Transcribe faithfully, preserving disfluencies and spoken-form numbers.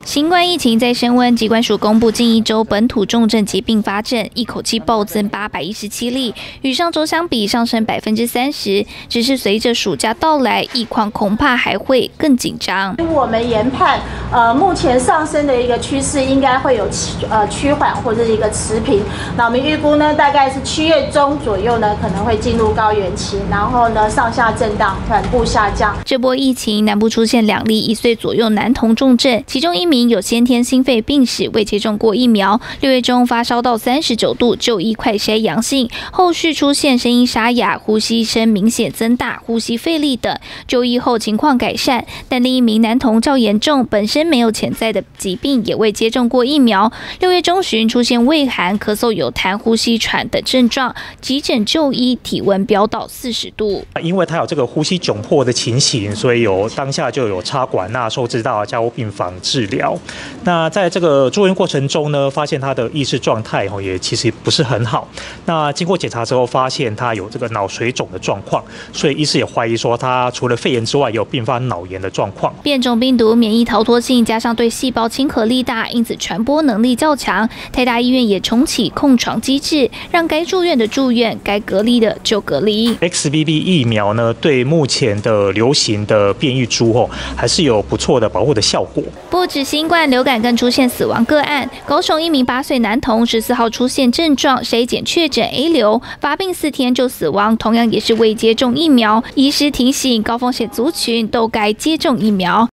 新冠疫情在升温，疾管署公布近一周本土重症及并发症一口气暴增八百一十七例，与上周相比上升百分之三十。只是随着暑假到来，疫况恐怕还会更紧张。 我们研判，呃，目前上升的一个趋势应该会有呃趋缓或者是一个持平。那我们预估呢，大概是七月中左右呢，可能会进入高原期，然后呢上下震荡，缓步下降。 这波疫情，南部出现两例一岁左右男童重症，其中一名有先天心肺病史，未接种过疫苗。六月中发烧到三十九度，就医快筛阳性，后续出现声音沙哑、呼吸声明显增大、呼吸费力等，就医后情况改善。但另一名男童较严重，本身没有潜在的疾病，也未接种过疫苗。六月中旬出现畏寒、咳嗽有痰、呼吸喘等症状，急诊就医，体温飙到四十度。 因为他有这个呼吸窘迫的情形，所以有当下就有插管，那收治到加护病房治疗。那在这个住院过程中呢，发现他的意识状态也其实不是很好。那经过检查之后，发现他有这个脑水肿的状况，所以医师也怀疑说他除了肺炎之外，也有并发脑炎的状况。 变种病毒免疫逃脱性加上对细胞亲和力大，因此传播能力较强。台大医院也重启控床机制，让该住院的住院，该隔离的就隔离。 X B B 疫苗呢，对目前的流行的变异株哦，还是有不错的保护的效果。 不止新冠，流感更出现死亡个案。高雄一名八岁男童十四号出现症状，筛检确诊 A 流，发病四天就死亡，同样也是未接种疫苗。医师提醒，高风险族群都该接种疫苗。